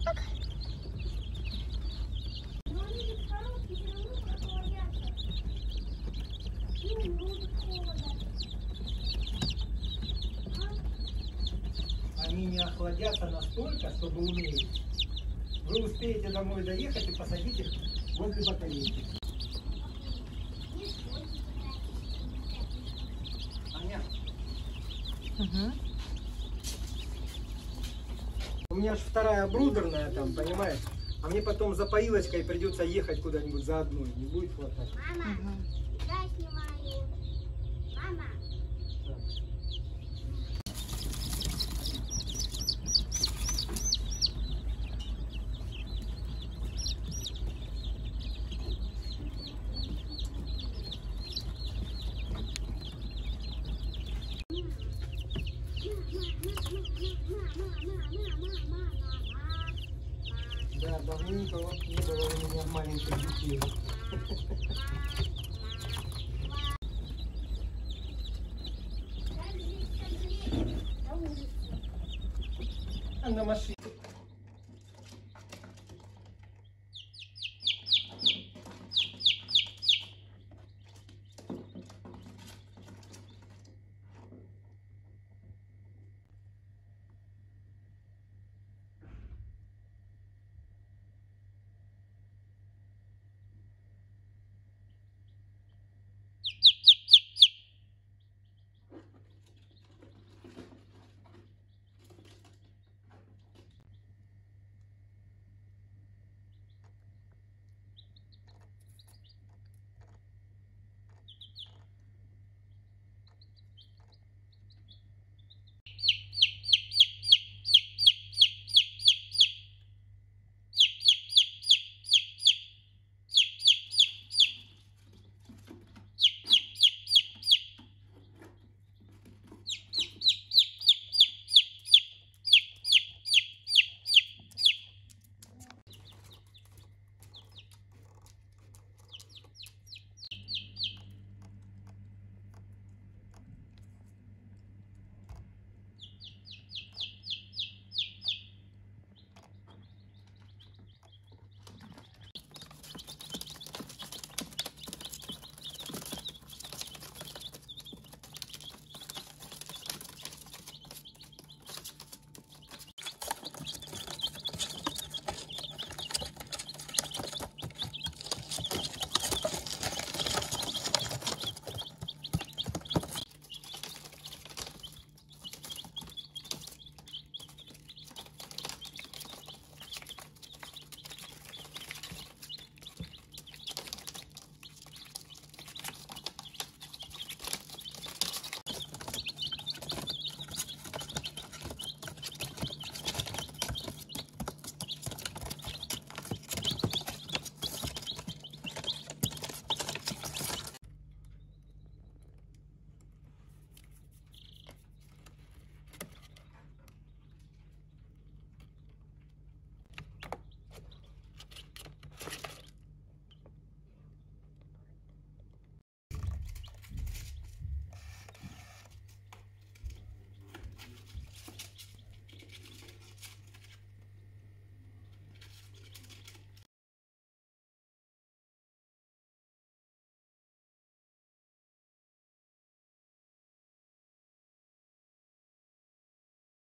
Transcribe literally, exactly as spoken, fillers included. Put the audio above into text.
Но они ведь короткие, все равно проплодятся. И умрут от холода. Они не охладятся настолько, чтобы умереть. Вы успеете домой доехать и посадить их возле батарейки. Понятно? Угу. У меня же вторая брудерная там, понимаешь? А мне потом за поилочкой придется ехать куда-нибудь за одной. Не будет хватать. Мама, Угу. я снимаю. Мама. Да, давненько не было у меня маленьких детей.